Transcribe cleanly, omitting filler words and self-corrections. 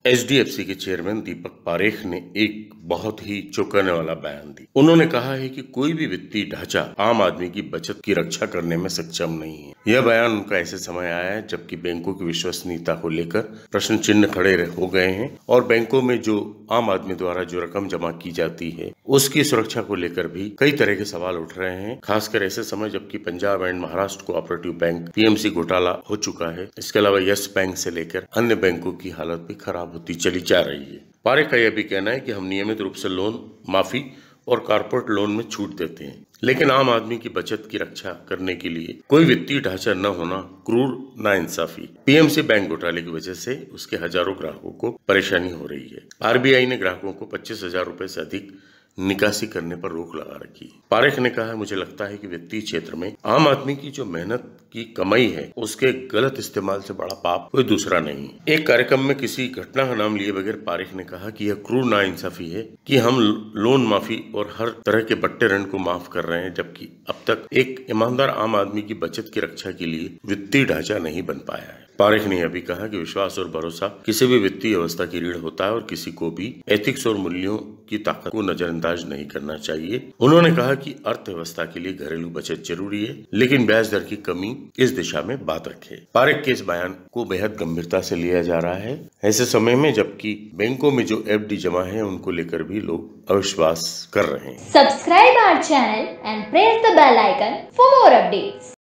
HDFC के chairman Deepak Parekh ने एक बहुत ही चौंकाने वाला बयान दिया। उन्होंने कहा है कि कोई भी वित्तीय ढांचा आम आदमी की बचत की रक्षा करने में सक्षम नहीं है। यह बयान उनका ऐसे समय आया है जबकि बैंकों की विश्वसनीयता को लेकर प्रश्न चिन्ह खड़े हो गए हैं और बैंकों में जो आम आदमी द्वारा जो रकम जमा की जाती है उसकी सुरक्षा को लेकर भी कई तरह के सवाल उठ रहे हैं, खासकर ऐसे समय जबकि Punjab and Maharashtra cooperative bank PMC घोटाला हो चुका है। इसके अलावा यस बैंक से लेकर अन्य बैंकों की हालत भी खराब होती चली जा रही है। पारेख का यह भी कहना है कि हम नियमित रूप से लोन माफी और कॉर्पोरेट लोन में छूट देते हैं, लेकिन आम आदमी की बचत की रक्षा करने के लिए कोई वित्तीय ढांचा न होना क्रूर नाइंसाफी। पीएमसी बैंक घोटाले की वजह से उसके हजारों ग्राहकों को परेशानी हो रही है। आरबीआई ने ग्राहकों को 25,000 रुपए से अधिक निकासी करने पर रोक लगा रखी। पारेख ने कहा, मुझे लगता है कि वित्तीय क्षेत्र में आम आदमी की जो मेहनत की कमाई है उसके गलत इस्तेमाल से बड़ा पाप कोई दूसरा नहीं। एक कार्यक्रम में किसी घटना का नाम लिए बगैर पारेख ने कहा कि यह क्रूर नाइंसाफी है कि हम लोन माफी और हर तरह के बट्टे ऋण को माफ कर रहे हैं, जबकि अब तक एक ईमानदार आम आदमी की बचत की रक्षा के लिए वित्तीय ढांचा नहीं बन पाया है। पारेख ने यह भी कहा कि विश्वास और भरोसा किसी भी वित्तीय व्यवस्था की रीढ़ होता है और किसी को भी एथिक्स और मूल्यों की ताकत को नजरअंदाज नहीं करना चाहिए। उन्होंने कहा कि अर्थव्यवस्था के लिए घरेलू बचत जरूरी है, लेकिन ब्याज दर की कमी इस दिशा में बात रखे। पारेख के इस बयान को बेहद गंभीरता से लिया जा रहा है ऐसे समय में जबकि बैंकों में जो एफडी जमा है उनको लेकर भी लोग अविश्वास कर रहे हैं। Subscribe our channel and press the bell icon for more updates.